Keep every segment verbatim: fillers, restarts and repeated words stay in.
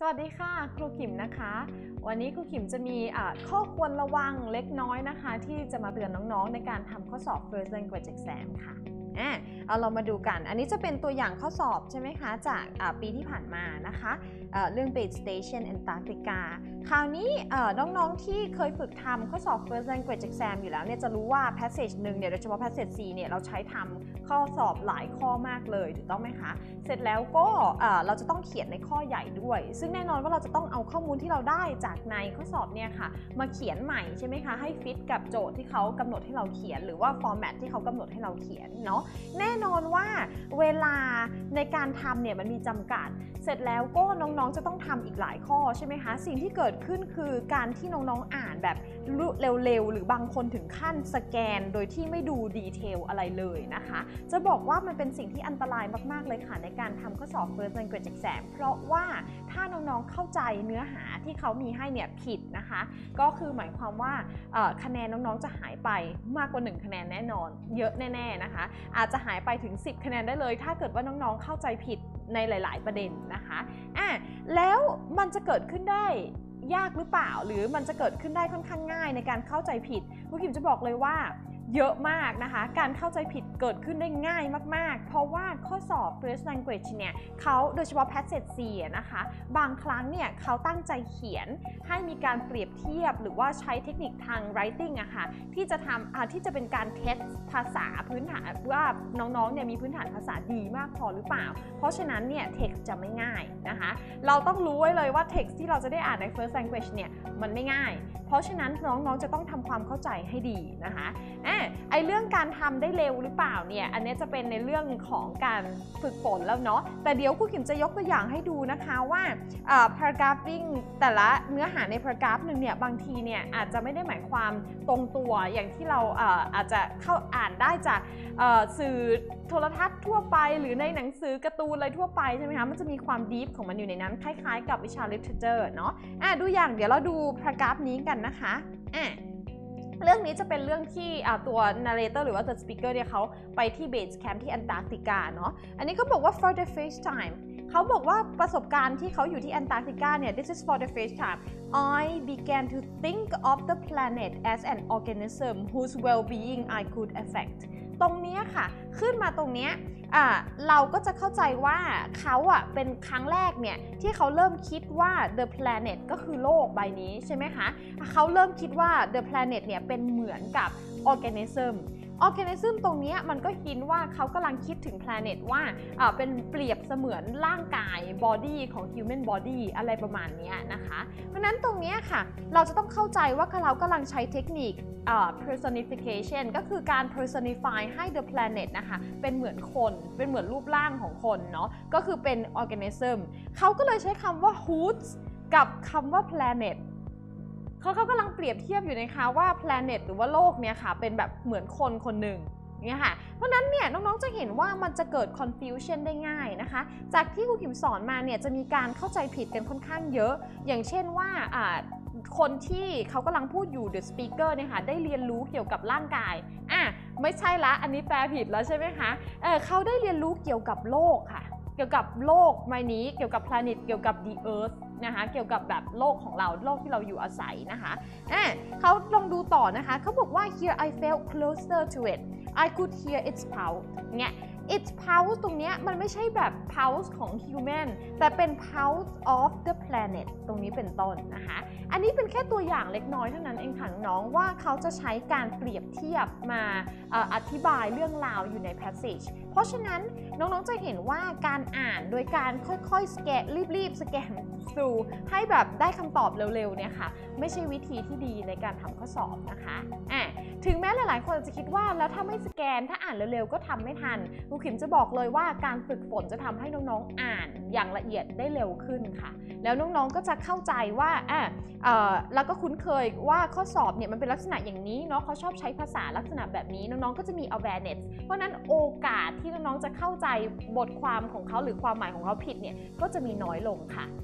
สวัสดีค่ะครูขิมนะคะวันนี้ครูขิมจะมีข้อควรระวังเล็กน้อยนะคะที่จะมาเตือนน้องๆในการทำข้อสอบ First Language Exam ค่ะอ่ะเอาเรามาดูกันอันนี้จะเป็นตัวอย่างข้อสอบใช่ไหมคะจากปีที่ผ่านมานะคะเเรื่อง Base Station Antarctica คราวนี้น้องๆที่เคยฝึกทำข้อสอบ First Language Exam อยู่แล้วเนี่ยจะรู้ว่า passage หนึ่งเนี่ยโดยเฉพาะ passage C เนี่ยเราใช้ทำข้อสอบหลายข้อมากเลยถูกต้องไหมคะเสร็จแล้วก็เราจะต้องเขียนในข้อใหญ่ด้วยซึ่งแน่นอนว่าเราจะต้องเอาข้อมูลที่เราได้จากในข้อสอบเนี่ยค่ะมาเขียนใหม่ใช่ไหมคะให้ฟิตกับโจทย์ที่เขากำหนดให้เราเขียนหรือว่า format ที่เขากำหนดให้เราเขียนเนาะแน่นอนว่าเวลาในการทำเนี่ยมันมีจำกัดเสร็จแล้วก็น้องๆจะต้องทำอีกหลายข้อใช่ไหมคะสิ่งที่เกิดขึ้นคือการที่น้องๆอ่านแบบเร็วๆหรือบางคนถึงขั้นสแกนโดยที่ไม่ดูดีเทลอะไรเลยนะคะจะบอกว่ามันเป็นสิ่งที่อันตรายมากๆเลยค่ะในการทำข้อสอบ First Language Exam เพราะว่าถ้าน้องๆเข้าใจเนื้อหาที่เขามีให้เนี่ยผิดนะคะก็คือหมายความว่าคะแนนน้องๆจะหายไปมากกว่าหนึ่งคะแนนแน่นอนเยอะแน่ๆนะคะอาจจะหายไปถึงสิบคะแนนได้เลยถ้าเกิดว่าน้องๆเข้าใจผิดในหลายๆประเด็นนะคะอ่ะแล้วมันจะเกิดขึ้นได้ยากหรือเปล่าหรือมันจะเกิดขึ้นได้ค่อนข้างง่ายในการเข้าใจผิดครูขิมจะบอกเลยว่าเยอะมากนะคะการเข้าใจผิดเกิดขึ้นได้ง่ายมากๆเพราะว่าข้อสอบ First Language เนี่ยเขาโดยเฉพาะ passage C นะคะบางครั้งเนี่ยเขาตั้งใจเขียนให้มีการเปรียบเทียบหรือว่าใช้เทคนิคทาง writing อะค่ะที่จะทำที่จะเป็นการเทสภาษาพื้นฐานว่าน้องๆเนี่ยมีพื้นฐานภาษาดีมากพอหรือเปล่าเพราะฉะนั้นเนี่ย text จะไม่ง่ายนะคะเราต้องรู้ไว้เลยว่า text ที่เราจะได้อ่านใน First Language เนี่ยมันไม่ง่ายเพราะฉะนั้นน้องๆจะต้องทำความเข้าใจให้ดีนะคะไอเรื่องการทำได้เร็วหรือเปล่าเนี่ยอันนี้จะเป็นในเรื่องของการฝึกฝนแล้วเนาะแต่เดี๋ยวครูขิมจะยกตัวอย่างให้ดูนะคะว่า paragraphing แต่ละเนื้อหาใน paragraph หนึ่งเนี่ยบางทีเนี่ยอาจจะไม่ได้หมายความตรงตัวอย่างที่เราอาจจะเข้าอ่านได้จากสื่อโทรทัศน์ทั่วไปหรือในหนังสือการ์ตูนอะไรทั่วไปใช่ไหมคะมันจะมีความ deep ของมันอยู่ในนั้นคล้ายๆกับวิชา literature เนาะอ่ะดูอย่างเดี๋ยวเราดู paragraph นี้กันนะคะอ่ะเรื่องนี้จะเป็นเรื่องที่ตัว narrator หรือว่า the speaker เนี่ยเขาไปที่ base camp ที่แอนตาร์กติกาเนาะอันนี้ก็บอกว่า for the first time เขาบอกว่าประสบการณ์ที่เขาอยู่ที่แอนตาร์กติกาเนี่ย this is for the first time I began to think of the planet as an organism whose well-being I could affect ตรงนี้ค่ะขึ้นมาตรงนี้เราก็จะเข้าใจว่าเขาอ่ะเป็นครั้งแรกเนี่ยที่เขาเริ่มคิดว่า the planet ก็คือโลกใบนี้ใช่ไหมคะเขาเริ่มคิดว่า the planet เนี่ยเป็นเหมือนกับ organism organism ตรงนี้มันก็หินว่าเขากำลังคิดถึง planet ว่าเป็นเปรียบเสมือนร่างกาย body ของ human body อะไรประมาณนี้นะคะเพราะนั้นตรงนี้ค่ะเราจะต้องเข้าใจว่าเรากำลังใช้เทคนิคpersonification ก็คือการ personify ให้ the planet นะคะเป็นเหมือนคนเป็นเหมือนรูปร่างของคนเนาะก็คือเป็น organism เขาก็เลยใช้คำว่า whose กับคำว่า planetเขาเขากำลังเปรียบเทียบอยู่นะคะว่า planet หรือว่าโลกเนี่ยค่ะเป็นแบบเหมือนคนคนหนึ่งเนี่ยค่ะเพราะนั้นเนี่ยน้องๆจะเห็นว่ามันจะเกิด confusion ได้ง่ายนะคะจากที่ครูขิมสอนมาเนี่ยจะมีการเข้าใจผิดกันค่อนข้างเยอะอย่างเช่นว่าคนที่เขากำลังพูดอยู่ the speaker เนี่ยค่ะได้เรียนรู้เกี่ยวกับร่างกายอ่ะไม่ใช่ละอันนี้แปลผิดแล้วใช่ไหมคะเออเขาได้เรียนรู้เกี่ยวกับโลกค่ะเกี่ยวกับโลกใบนี้เกี่ยวกับ planet เกี่ยวกับ the earth นะคะเกี่ยวกับแบบโลกของเราโลกที่เราอยู่อาศัยนะคะอ่ะเขาลองดูต่อนะคะเขาบอกว่า here I felt closer to it I could hear its pulse เนี่ย its pulse ตรงนี้มันไม่ใช่แบบ pulse ของ human แต่เป็น pulse of the planet ตรงนี้เป็นต้นนะคะอันนี้เป็นแค่ตัวอย่างเล็กน้อยเท่านั้นเองค่ะน้องว่าเขาจะใช้การเปรียบเทียบมาอธิบายเรื่องราวอยู่ใน passage เพราะฉะนั้นน้องๆจะเห็นว่าการอ่านโดยการค่อยๆสแกนรีบๆสแกน through ให้แบบได้คำตอบเร็วๆเนี่ยค่ะไม่ใช่วิธีที่ดีในการทำข้อสอบนะคะอ่ะถึงแม้หลายๆคนจะคิดว่าแล้วถ้าไม่สแกนถ้าอ่านเร็วๆก็ทำไม่ทันครูขิมจะบอกเลยว่าการฝึกฝนจะทำให้น้องๆอ่านอย่างละเอียดได้เร็วขึ้นค่ะแล้วน้องๆก็จะเข้าใจว่าอ่ะเอ่อแล้วก็คุ้นเคยว่าข้อสอบเนี่ยมันเป็นลักษณะอย่างนี้เนาะเขาชอบใช้ภาษาลักษณะแบบนี้น้องๆก็จะมี awareness เพราะนั้นโอกาสที่น้องๆจะเข้าใจบทความของเขาหรือความหมายของเขาผิดเนี่ยก็จะมีน้อยลงค่ะ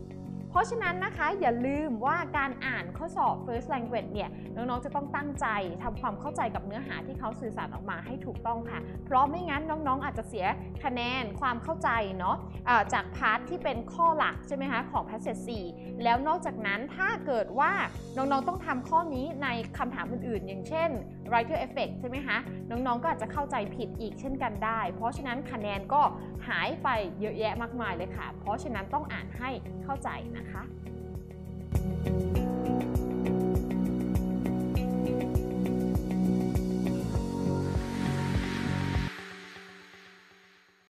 เพราะฉะนั้นนะคะอย่าลืมว่าการอ่านข้อสอบ First Language เนี่ยน้องๆจะต้องตั้งใจทำความเข้าใจกับเนื้อหาที่เขาสื่อสารออกมาให้ถูกต้องค่ะเพราะไม่งั้นน้องๆอาจจะเสียคะแนนความเข้าใจเนาะะจากพาร์ทที่เป็นข้อหลักใช่ไหมคะของ Passage สี่แล้วนอกจากนั้นถ้าเกิดว่าน้องๆต้องทำข้อนี้ในคำถามอื่นๆอย่างเช่น Writer Effect ใช่ไหมคะน้องๆก็อาจจะเข้าใจผิดอีกเช่นกันได้เพราะฉะนั้นคะแนนก็หายไปเยอะแยะมากมายเลยค่ะเพราะฉะนั้นต้องอ่านให้เข้าใจนะคะ